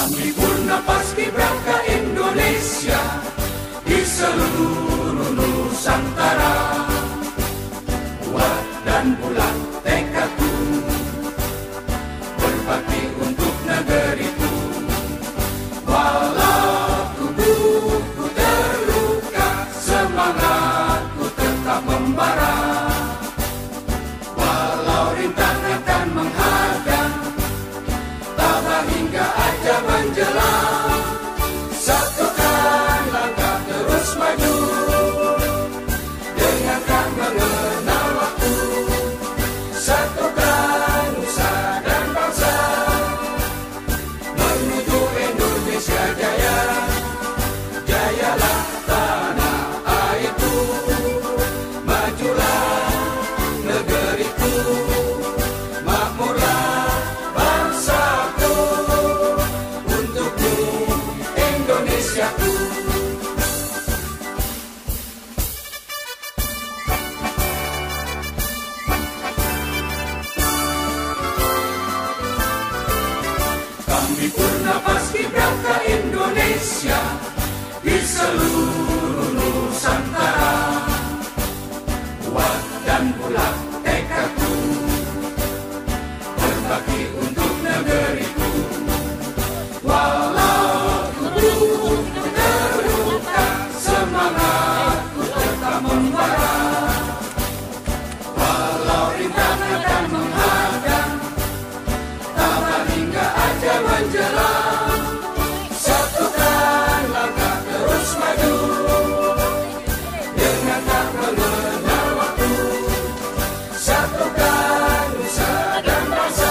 Kami Purna Paskibraka Indonesia di seluruh Nusantara, kuat dan bulat tekadku, berbakti untuk negeriku. Walau tubuhku terluka, semangatku tetap membara. Walau rintangan akan menghadang, tabah hingga aja menjelang. Satukan langkah terus maju, dengan tak mengenal waktu. Satukan nusa dan bangsa, menuju Indonesia jaya. Jayalah tanah airku, majulah negeriku, makmurlah bangsaku, untukmu Indonesiaku. Kami Purna Paskibraka Indonesia di seluruh Nusantara, kuat dan bulat tekadku, berbakti untuk negeriku. Walau tubuhku terluka, semangatku tetap membara. Walau rintangan akan menghadang, tabah hingga aja menjelang. Satukan langkah terus maju, dengan tak mengenal waktu. Satukan nusa dan bangsa,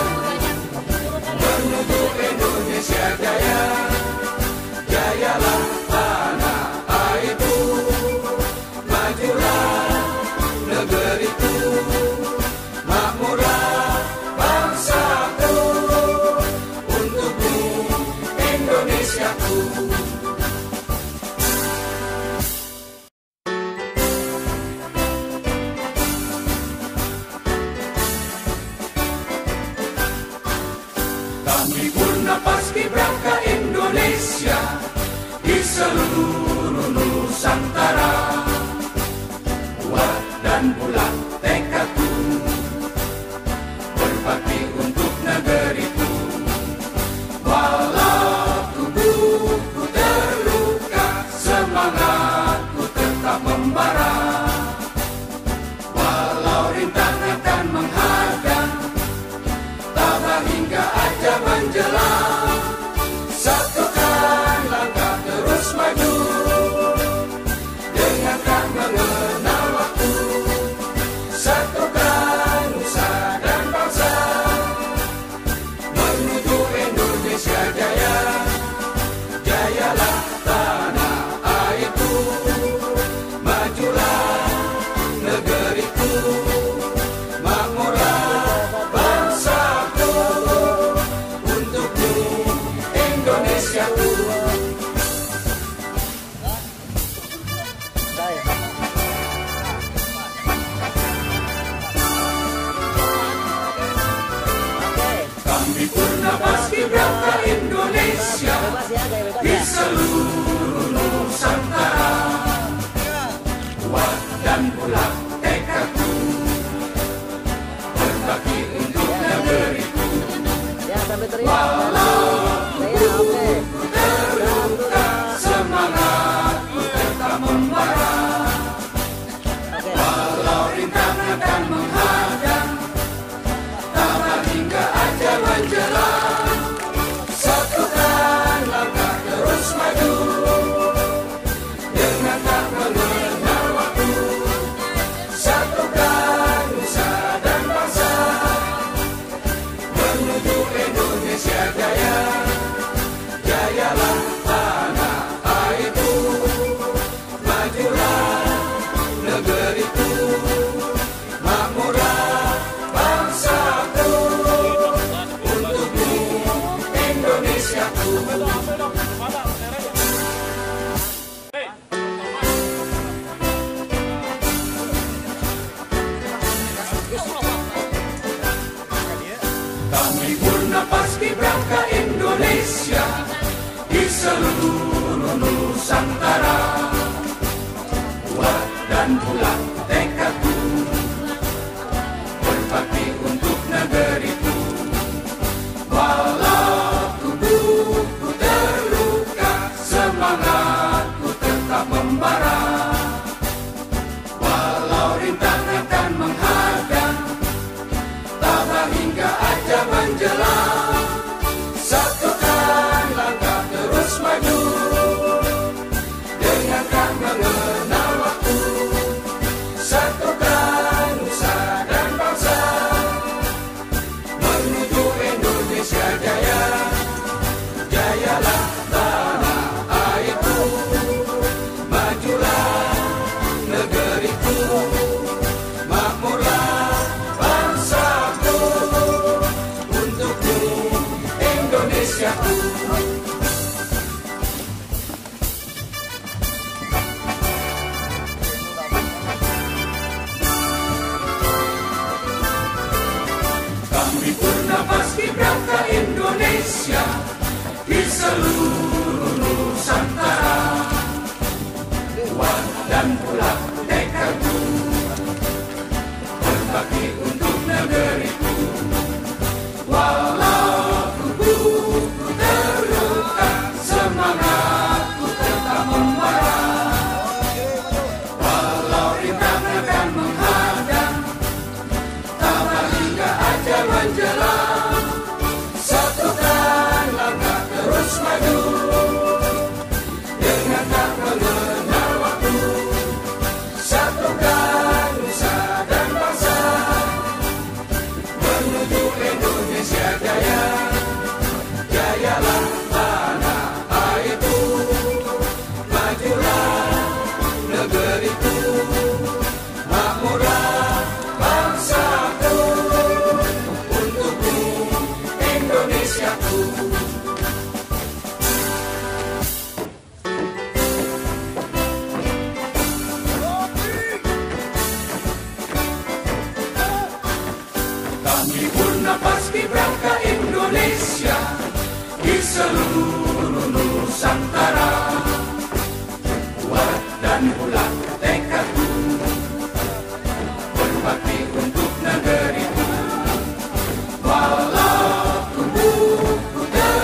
menuju Indonesia jaya. Jayalah tanah airku, majulah negeriku, makmurlah bangsaku, untukmu Indonesiaku. Kami Purna Paskibraka Indonesia di seluruh Nusantara, kuat dan bulat tekadku, berbakti untuk negeriku. Walau tubuhku terluka, semangatku tetap membara. Walau rintangan akan menghadang, tabah hingga aja menjelang. Satukan langkah terus maju, dengan tak mengenal waktu. Satukan nusa dan bangsa, menuju Indonesia jaya. Jayalah tanah airku, majulah negeriku, makmurlah bangsaku, untukmu Indonesiaku. Kami Purna Paskibraka Indonesia di seluruh Nusantara, kuat dan bulat tekadku, berbakti untuk negeriku. Walau tubuhku terluka, semangatku tetap membara. Walau rintangan akan menghadang, tabah hingga aja menjelang. Satukan langkah terus maju, dengan tak mengenal waktu. Satukan nusa dan bangsa, menuju Indonesia jaya. Jayalah tanah airku, majulah negeriku, makmurlah bangsaku, untukmu Indonesiaku. Kami Purna Paskibraka Indonesia Indonesia, di seluruh Nusantara. Kuat dan bulat tekadku, berbakti untuk negeriku. Walau tubuhku terluka, semangatku tetap membara. Walau rintangan akan menghadang, tabah hingga aja menjelang. Satukan langkah terus maju, dengarkan mengenal waktu. Satukan nusa dan bangsa, menuju Indonesia jaya. Jayalah tanah airku, majulah negeriku, makmurlah bangsaku, untukmu Indonesiaku. Kami Purna Paskibraka Indonesia, di seluruh Nusantara. Kuat dan bulat tekadku, berbakti untuk negeriku. Walau tubuhku terluka, semangatku tetap membara. Walau rintangan akan menghadang, tabah hingga aja menjelang. Satukan langkah terus maju, dengan tak mengenal waktu. Satukan nusa dan bangsa, menuju Indonesia jaya. Jayalah tanah airku, majulah negeriku, makmurlah bangsaku, untukmu Indonesiaku. Kami Purna Paskibraka Indonesia, di seluruh Nusantara. Kuat dan bulat tekadku, berbakti untuk negeriku. Walau tubuhku terluka,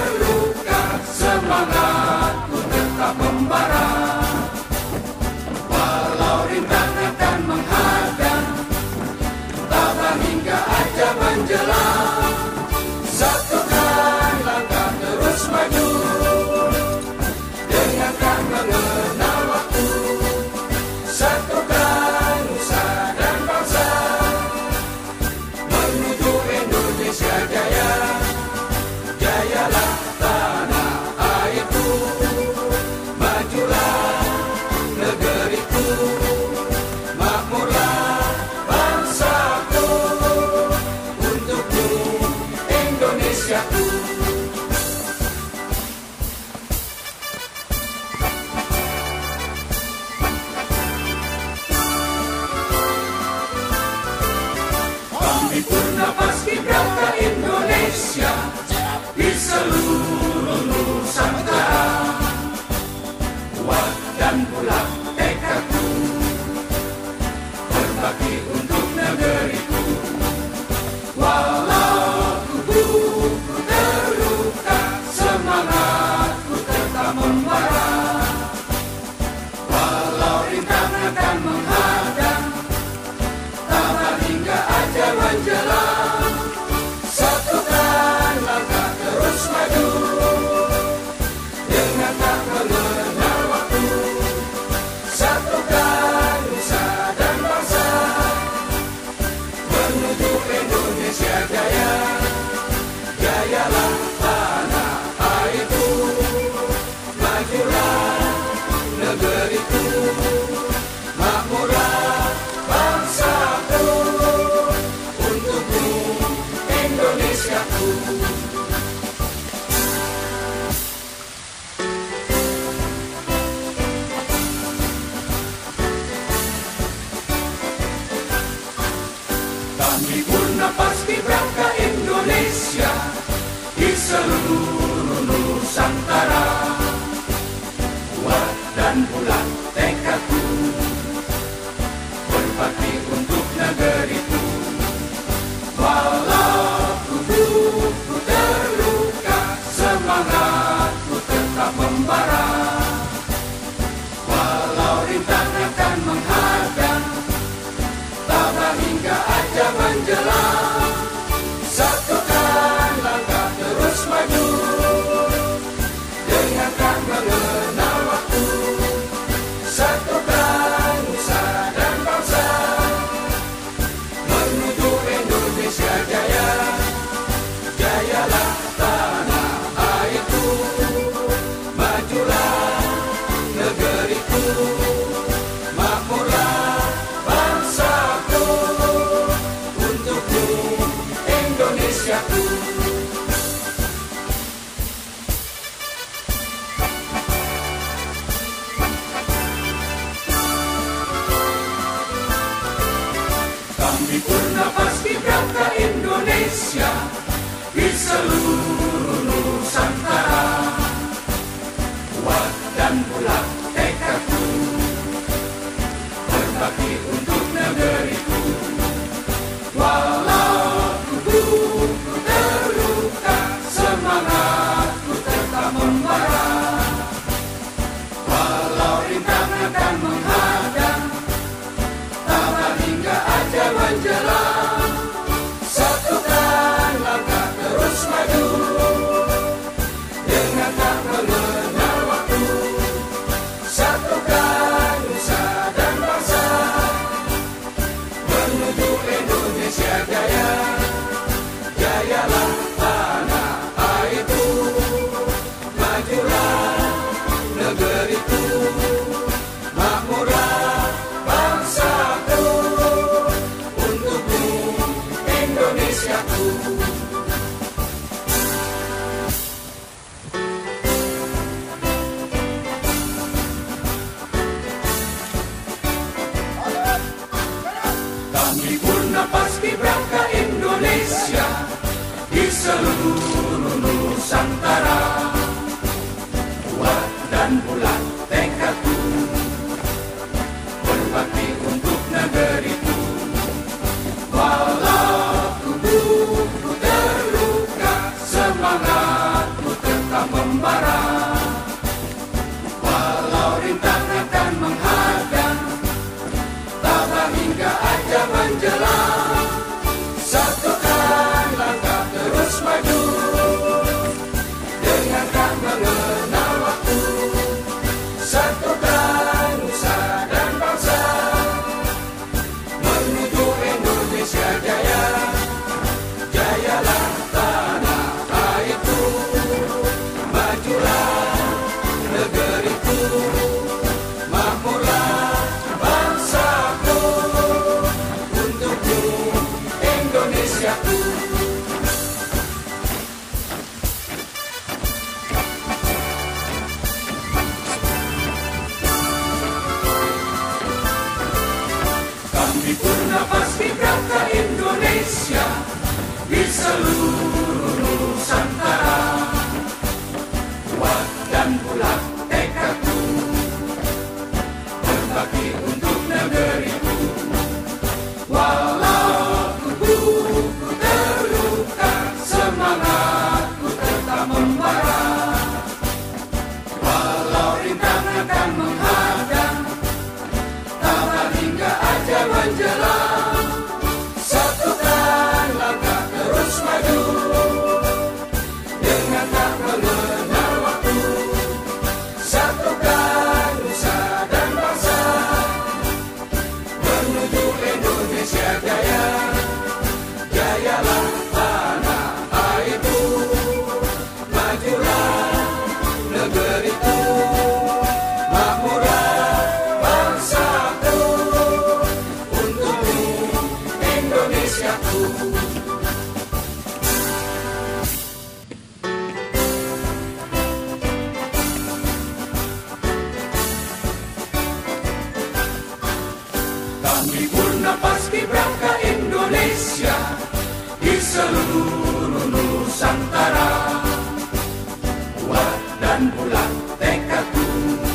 dan bulat tekadku,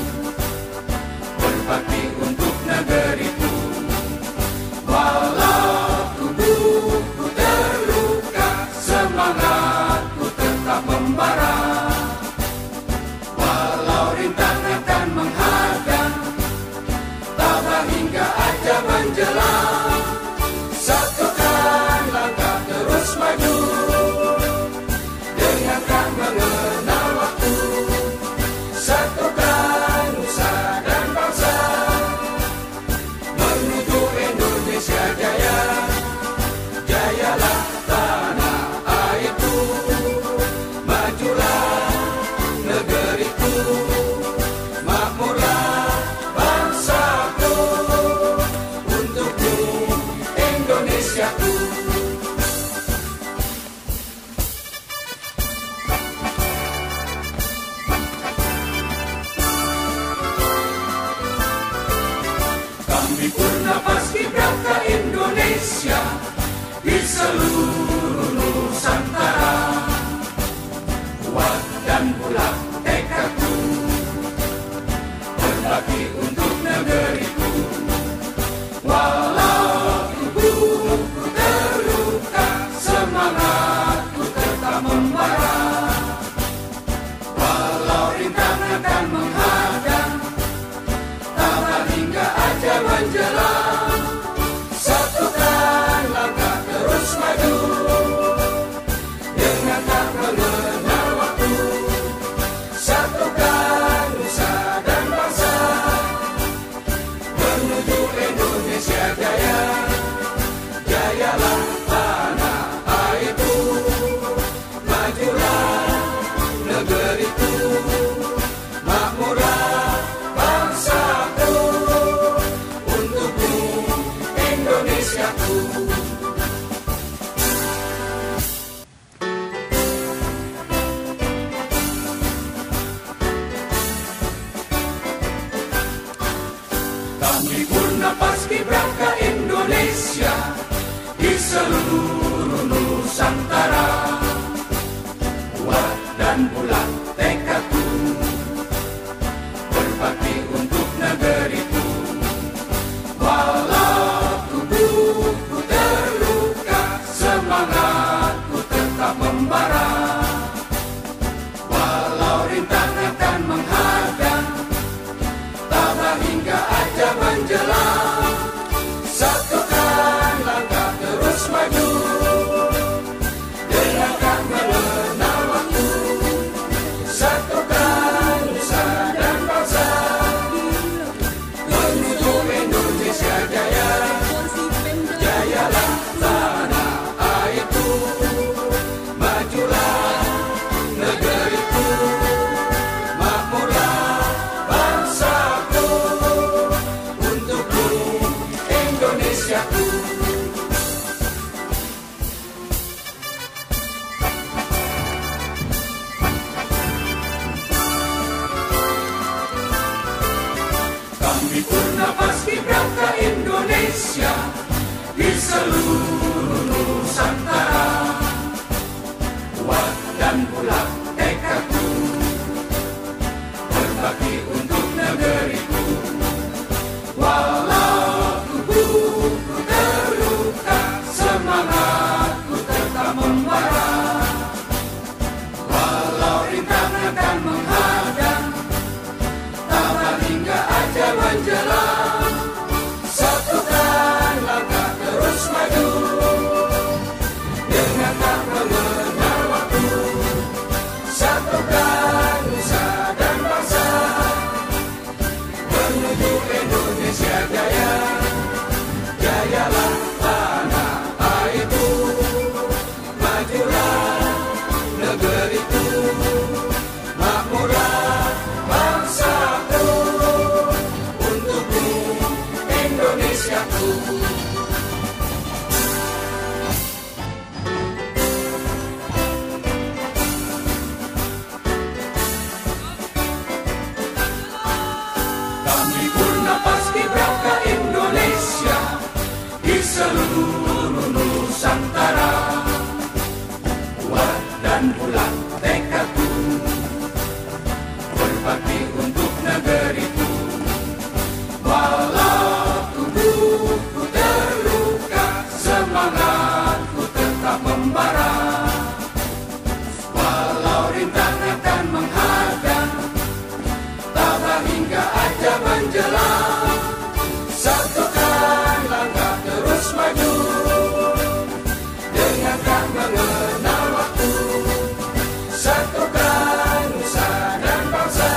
berbakti untuk negeriku. Walau tubuhku terluka, semangatku tetap membara. Walau rintangan akan menghadang, tabah hingga ajal menjelang. Satukan langkah terus maju, dengan tak mengenal waktu. Satukan nusa dan bangsa, menuju Indonesia jaya. Jayalah tanah airku, majulah negeriku, makmurlah bangsaku, untukmu Indonesiaku. Kami Purna Paskibraka Indonesia di seluruh Nusantara, kuat dan bulat tekadku, berbakti untuk negeriku. Walau tubuhku terluka, semangatku tetap membara. Walau rintangan akan menghadang, tabah hingga ajal menjelang. Satukan langkah terus maju, dengan tak mengenal waktu. Satukan nusa dan bangsa, menuju Indonesia jaya. Jayalah tanah airku, majulah negeriku, makmurlah bangsaku, untukmu Indonesiaku. Kami Purna Paskibraka Indonesia di seluruh Nusantara, kuat dan bulat tekadku, berbakti untuk negeriku. Walau tubuhku terluka, semangatku tetap membara. Walau rintangan akan menghadang, tabah hingga ajal menjelang. Satukan langkah terus maju, dengan tak mengenal waktu. Satukan nusa dan bangsa, menuju Indonesia jaya. Jayalah tanah airku, majulah negeriku, makmurlah bangsaku, untukmu Indonesiaku. Kami Purna Paskibraka Indonesia di seluruh Nusantara, kuat dan bulat tekadku, berbakti untuk negeriku. Walau tubuhku terluka, semangatku tetap membara. Walau rintangan akan menghadang, tabah hingga ajal menjelang. Satukan langkah terus maju, dengan tak mengenal waktu. Satukan nusa dan bangsa, menuju Indonesia jaya. Jayalah tanah airku, majulah negeriku, makmurlah bangsaku, untukmu Indonesiaku. Kami Purna Paskibraka Indonesia di seluruh Nusantara, kuat dan bulat tekadku, Walau rintangan menghadang, tabah hingga aja menjelang, satukan langkah terus maju, dengan tak mengenal waktu. Satukan nusa dan bangsa,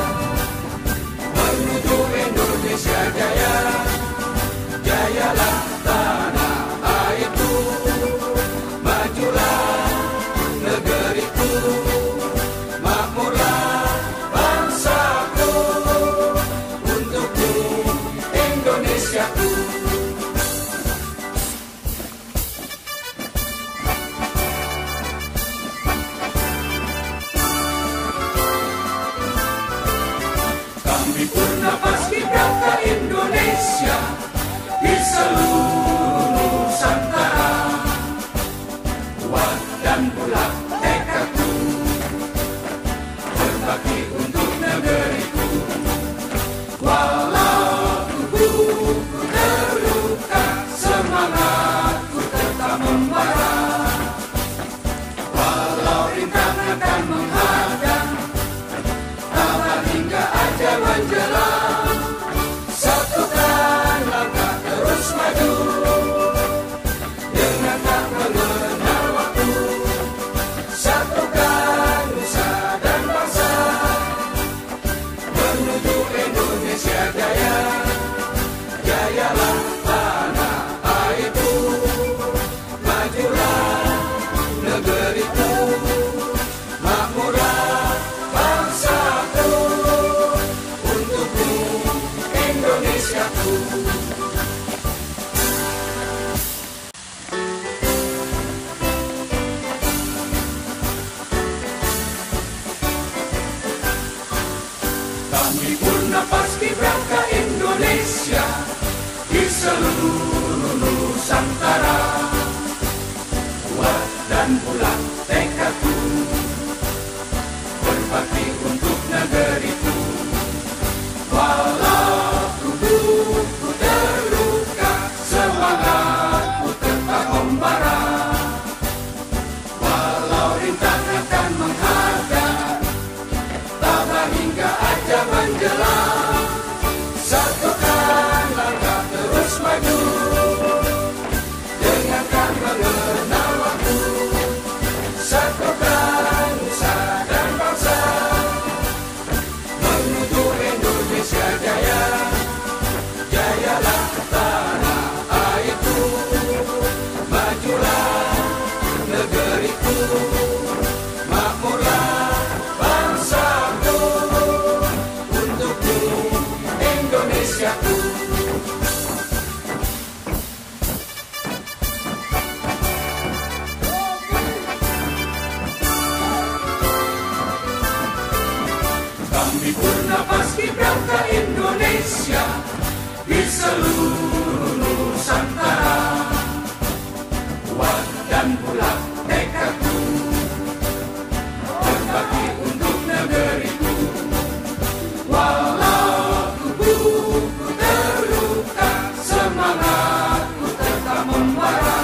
menuju Indonesia jaya. Jayalah tanah airku, majulah negeriku, makmurlah bangsaku, untukku Indonesiaku. Kami Purna Paskibraka Indonesia di seluruh Nusantara, kuat dan bulat tekadku, berbakti untuk negeriku. Walau tubuhku terluka, semangatku tetap membara. Walau rintangan akan menghadang, tabah hingga aja menjelang, satukan langkah terus maju, dengan tak mengenal waktu. Satukan nusa dan bangsa, menuju Indonesia jaya. Jayalah tanah airku, majulah negeriku, makmurlah bangsaku, untukku Indonesiaku. Kami Purna Paskibraka Indonesia di seluruh Nusantara, kuat dan bulat tekadku, berbakti untuk negeriku. Walau tubuhku terluka, semangatku tetap membara. Walau rintangan akan menghadang, tabah hingga aja menjelang, satukan langkah terus maju, dengan tak mengenal waktu. Satukan nusa dan bangsa, menuju Indonesia jaya. Jayalah tanah airku, majulah negeriku, makmurlah bangsaku, untukku Indonesiaku. Kami Purna Paskibraka Indonesia di seluruh Nusantara, kuat dan bulat tekadku, berbakti untuk negeriku. Walau tubuhku terluka, semangatku tetap membara.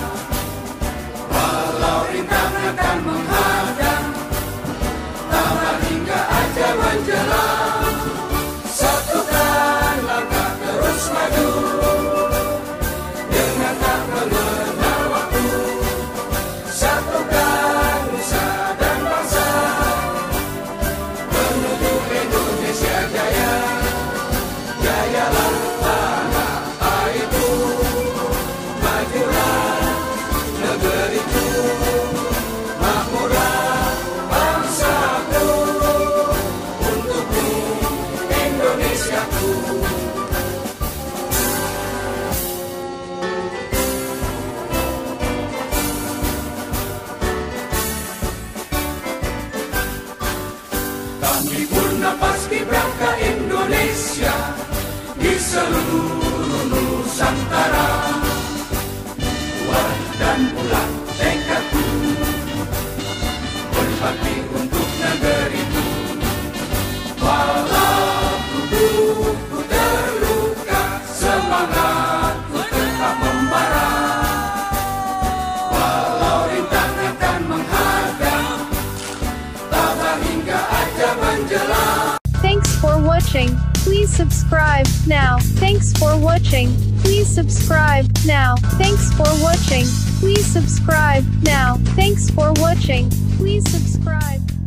Walau rintangan akan menghadang, tabah hingga aja menjelang, satukan langkah terus maju, dengan tak mengenal waktu. Satukan nusa dan bangsa, menuju Indonesia jaya. Jayalah tanah airku, majulah negeriku, makmurlah bangsaku, untukku Indonesiaku. Kami Purna Paskibraka Indonesia di seluruh Nusantara, kuat dan bulat tekadku, berbakti untuk negeriku. Walau tubuhku terluka, semangatku tetap membara. Walau rintangan akan menghadang, watching. Please subscribe now. Thanks for watching. Please subscribe now. Thanks for watching. Please subscribe now. Thanks for watching. Please subscribe.